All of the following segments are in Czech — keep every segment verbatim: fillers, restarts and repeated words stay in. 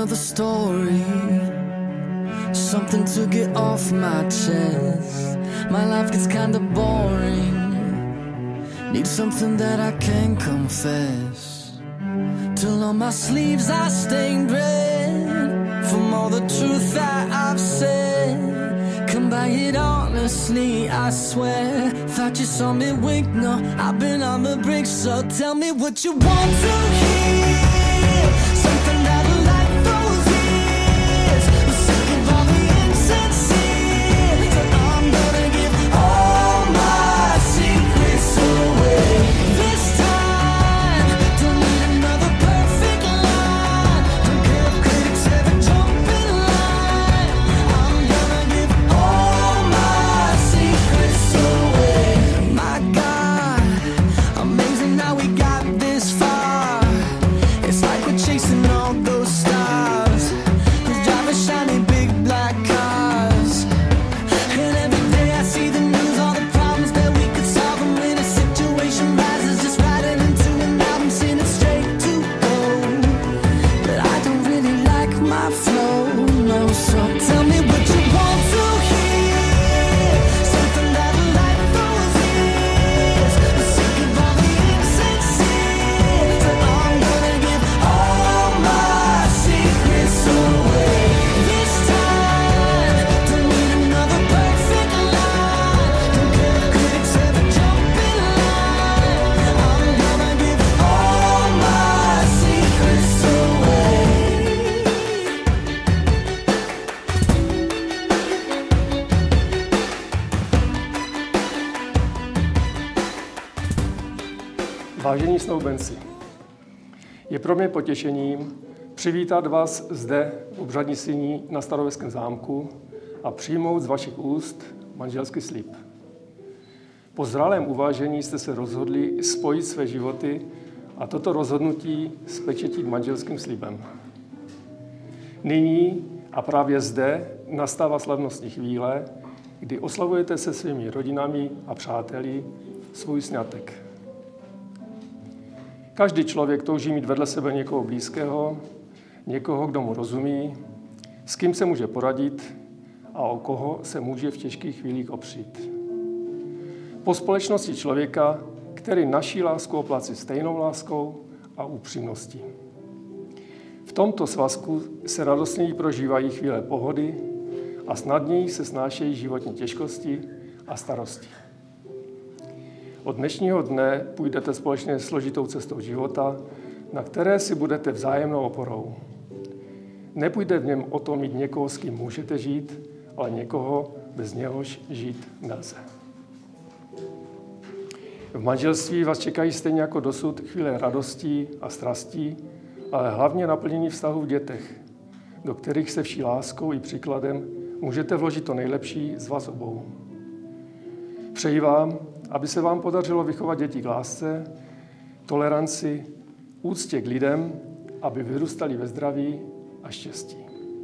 another story, something to get off my chest. My life gets kinda boring, need something that I can confess. Till on my sleeves I stained red from all the truth that I've said. Come by it honestly, I swear. Thought you saw me wink, no, I've been on the brink. So tell me what you want to hear, something that'll light those ears. I'm sick of all the insincere, so I'm gonna give all my secrets away. This time, don't need another perfect line. Don't care if critics ever jump in line. I'm gonna give all my secrets away. My God, amazing how we got this far. It's like we're chasing all those stars, who's driving shiny big black cars. And every day I see the news, all the problems that we could solve. And when a situation rises, just writing into an album, sing it straight to go. But I don't really like my flow, no. So tell me what you want to hear, something that'll light those ears. I'm sick of all the insincere, so I'm gonna give all my secrets away. This time, don't need another perfect line. Don't care if critics ever jump in line. I'm gonna give all my secrets away. Vážení snoubenci, je pro mě potěšením přivítat vás zde v obřadnictví na Starověstském zámku a přijmout z vašich úst manželský slib. Po zralém uvážení jste se rozhodli spojit své životy a toto rozhodnutí spečetit manželským slibem. Nyní a právě zde nastává slavnostní chvíle, kdy oslavujete se svými rodinami a přáteli svůj sňatek. Každý člověk touží mít vedle sebe někoho blízkého, někoho, kdo mu rozumí, s kým se může poradit a o koho se může v těžkých chvílích opřít. Po společnosti člověka, který naší lásku oplácí stejnou láskou a upřímností. V tomto svazku se radostněji prožívají chvíle pohody a snadněji se snášejí životní těžkosti a starosti. Od dnešního dne půjdete společně složitou cestou života, na které si budete vzájemnou oporou. Nepůjde v něm o to mít někoho, s kým můžete žít, ale někoho, bez něhož žít nelze. V manželství vás čekají stejně jako dosud chvíle radostí a strastí, ale hlavně naplnění vztahu v dětech, do kterých se vší láskou i příkladem můžete vložit to nejlepší z vás obou. Přeji vám, aby se vám podařilo vychovat děti k lásce, toleranci, úctě k lidem, aby vyrůstali ve zdraví a štěstí.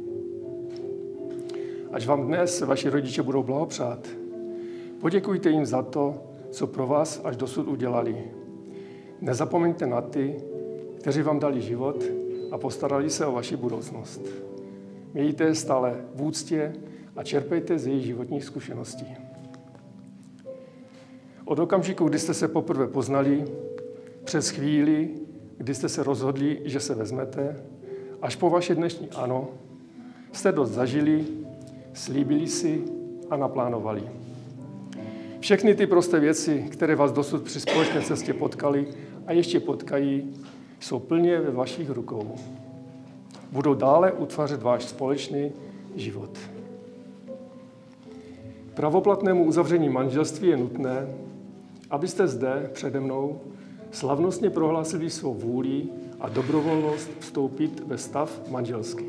Až vám dnes vaši rodiče budou blahopřát, poděkujte jim za to, co pro vás až dosud udělali. Nezapomeňte na ty, kteří vám dali život a postarali se o vaši budoucnost. Mějte je stále v úctě a čerpejte z jejich životních zkušeností. Od okamžiku, kdy jste se poprvé poznali, přes chvíli, kdy jste se rozhodli, že se vezmete, až po vaše dnešní ano, jste dost zažili, slíbili si a naplánovali. Všechny ty prosté věci, které vás dosud při společné cestě potkaly a ještě potkají, jsou plně ve vašich rukou. Budou dále utvářet váš společný život. Pravoplatnému uzavření manželství je nutné, abyste zde přede mnou slavnostně prohlásili svou vůli a dobrovolnost vstoupit ve stav manželský.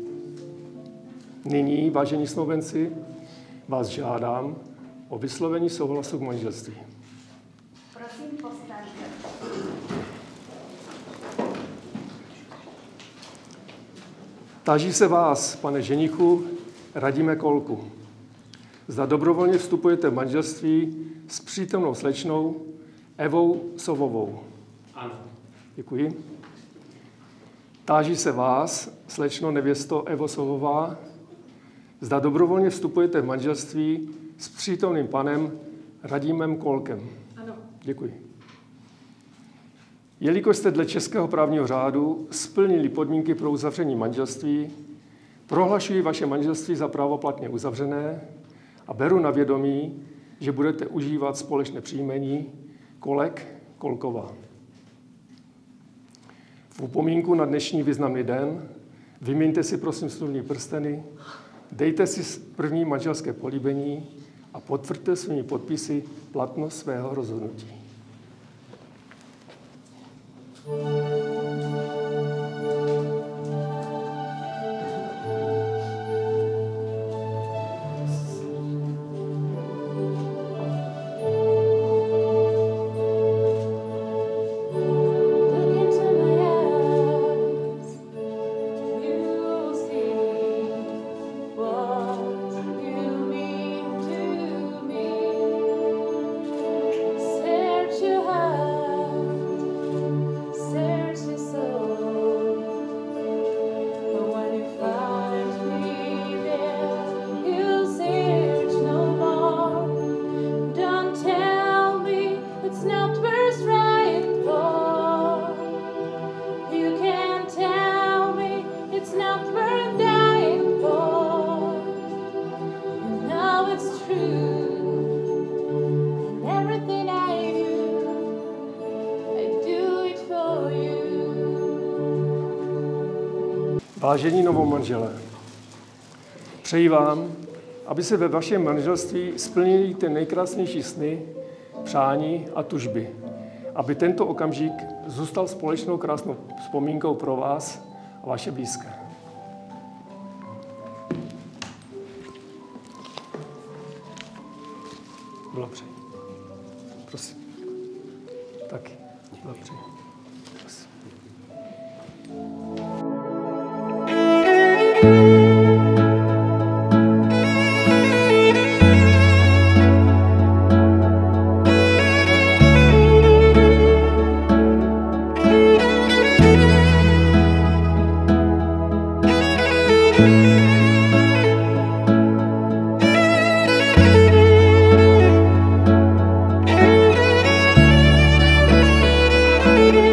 Nyní, vážení snoubenci, vás žádám o vyslovení souhlasu k manželství. Prosím, povstaňte. Táží se vás, pane ženichu Radime Kolku, zda dobrovolně vstupujete v manželství s přítomnou slečnou Evou Sovovou. Ano. Děkuji. Táží se vás, slečno nevěsto Evo Sovová, zda dobrovolně vstupujete v manželství s přítomným panem Radimem Kolkem. Ano. Děkuji. Jelikož jste dle českého právního řádu splnili podmínky pro uzavření manželství, prohlašuji vaše manželství za právoplatně uzavřené a beru na vědomí, že budete užívat společné příjmení Kolek Kolková. V upomínku na dnešní významný den vyměňte si prosím smluvní prsteny, dejte si první manželské políbení a potvrďte svými podpisy platnost svého rozhodnutí. Vážení novomanželé, přeji vám, aby se ve vašem manželství splnily ty nejkrásnější sny, přání a tužby. Aby tento okamžik zůstal společnou krásnou vzpomínkou pro vás a vaše blízké. Blahopřeji. Prosím. Taky. Blahopřeji. Prosím. Thank you.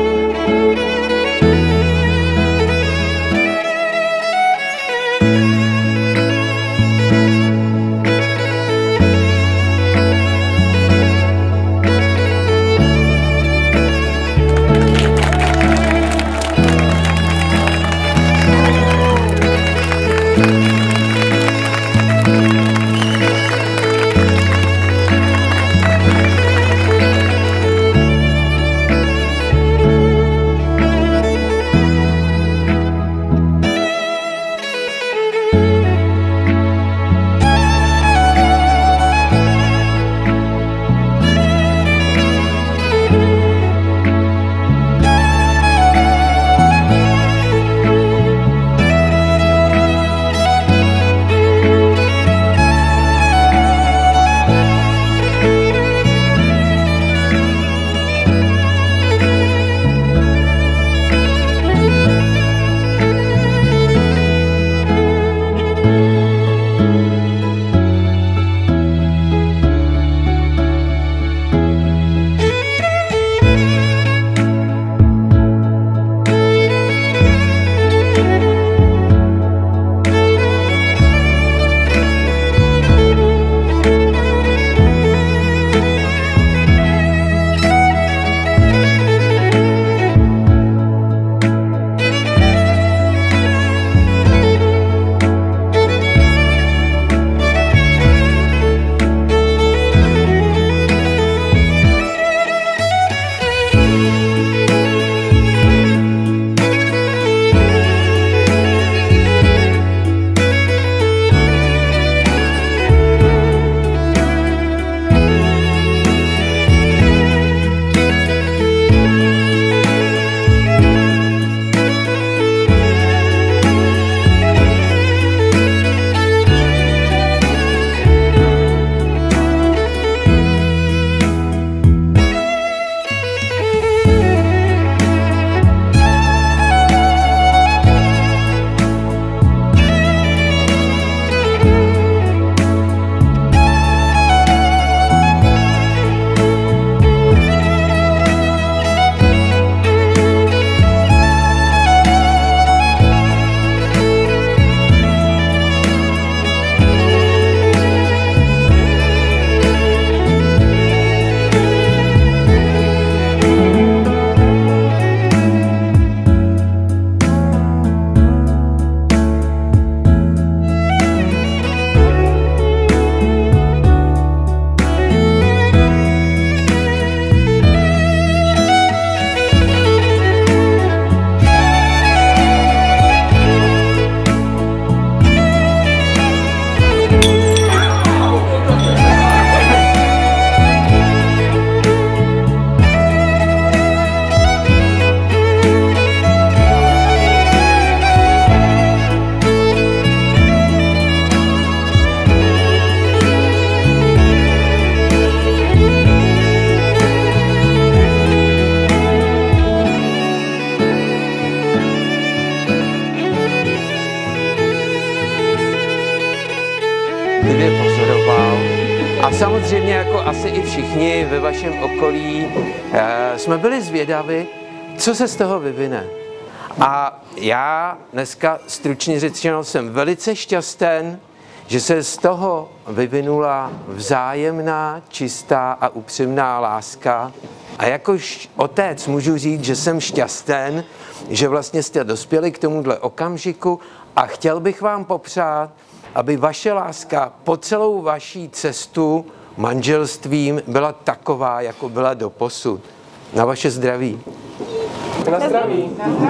bedlivě pozoroval. A samozřejmě, jako asi i všichni ve vašem okolí, jsme byli zvědaví, co se z toho vyvine. A já dneska, stručně řečeno, jsem velice šťastný, že se z toho vyvinula vzájemná, čistá a upřímná láska. A jakož otec můžu říct, že jsem šťastný, že vlastně jste dospěli k tomuhle okamžiku a chtěl bych vám popřát, aby vaše láska po celou vaší cestu manželstvím byla taková, jako byla doposud. Na vaše zdraví. Na zdraví.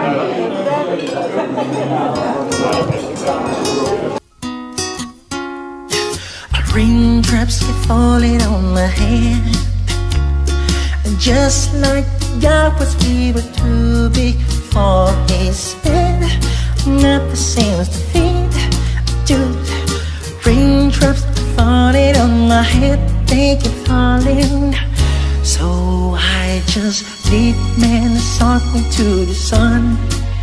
Raindrops keep falling on my head, just like God was we were to be for his bed. Not the same as the feet, dude. Raindrops keep falling on my head, they keep falling. So I just did man sock me to the sun,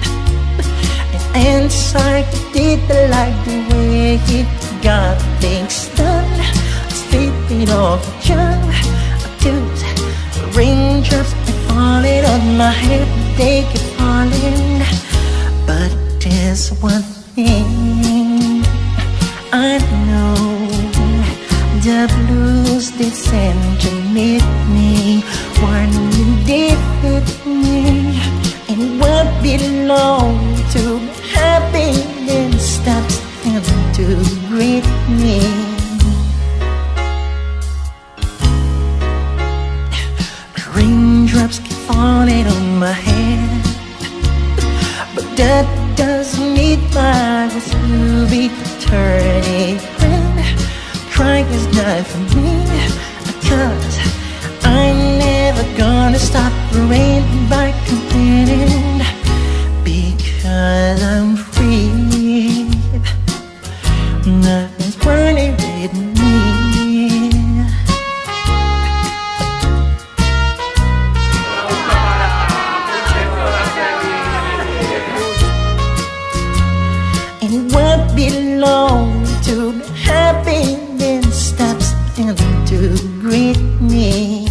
and inside did the like the way it got things done. Sleeping off the jump, dude. Raindrops keep falling on my head, they keep falling. But there's one thing I know, the blues descend to meet me. One you did with me, and what belonged to happiness stops him to greet me. Raindrops keep falling on my head, but that doesn't mean my wish to be turning red. Crying is not for me, cause I'm never gonna stop the rain by complaining, because I'm free. Nothing's burning with me. And what belongs to happiness stops him to greet me.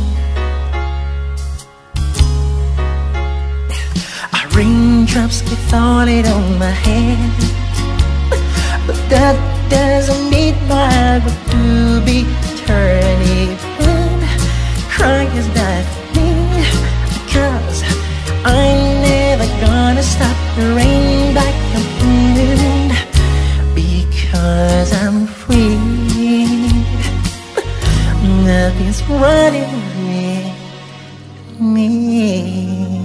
Raindrops keep falling on my head, but that doesn't mean my wish to be turning red. Crying is not for me, cause I'm never gonna stop the rain by complaining, because I'm free. Nothing's running with me.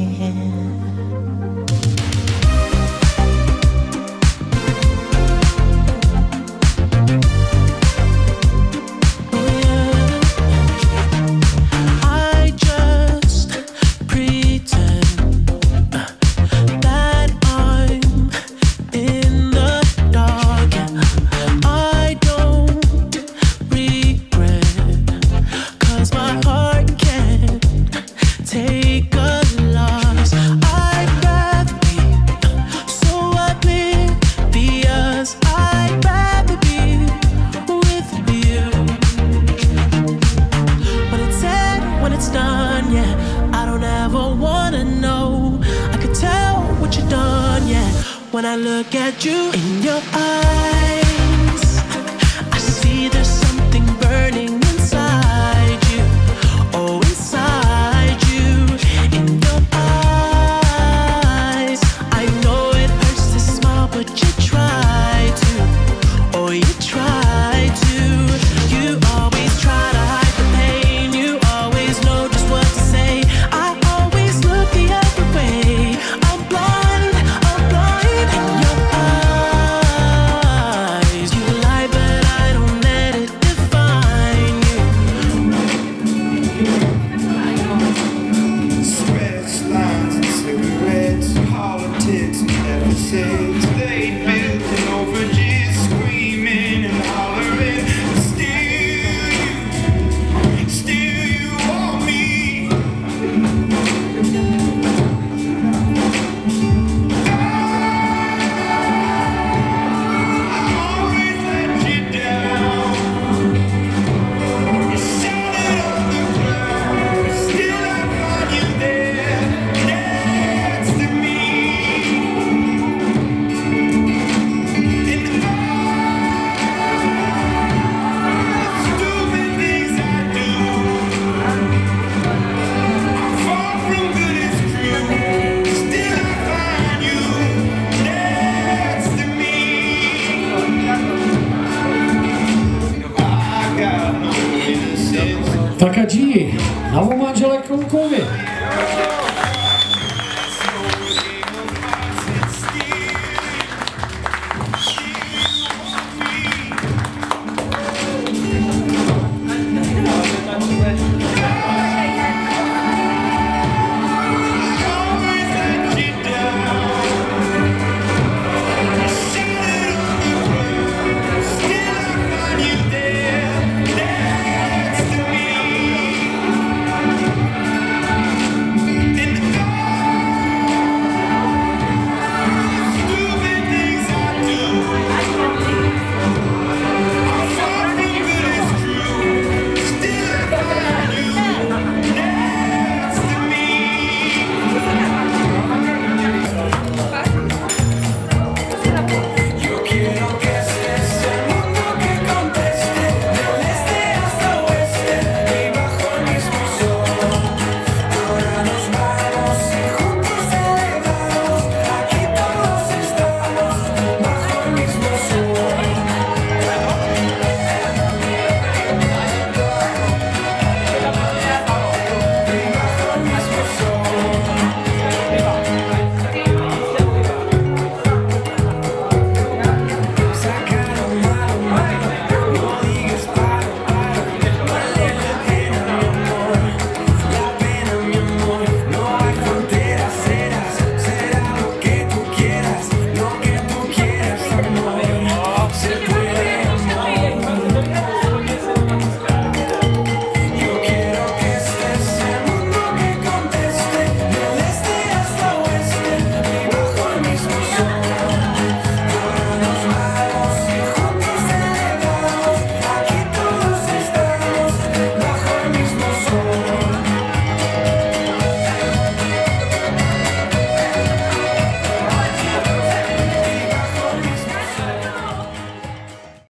When I look at you in your eyes, I see there's something burning inside you. Oh, inside you, in your eyes. I know it hurts to smile, but you try to. Oh, you try to. You always try to hide the pain. You always know just what to say. I always look the other way. I'm blind, I'm blind. In your eyes. G, novomanželé Koukovi.